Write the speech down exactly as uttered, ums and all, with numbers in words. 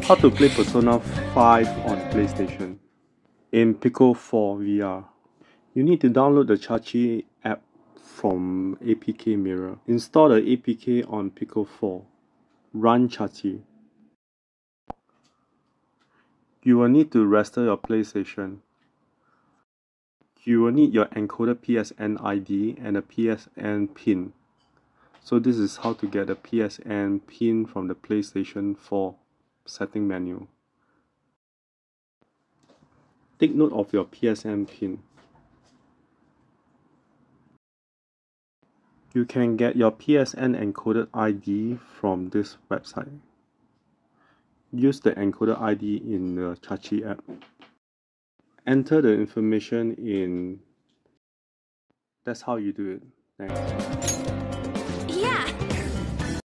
How to play Persona five on PlayStation in PICO four V R. You need to download the Chachi app from A P K Mirror. Install the A P K on PICO four. Run Chachi. You will need to register your PlayStation. You will need your encoded P S N I D and a P S N pin. So this is how to get the P S N pin from the PlayStation four setting menu. Take note of your P S N pin. You can get your P S N encoded I D from this website. Use the encoded I D in the Chachi app. Enter the information in. That's how you do it. Thanks.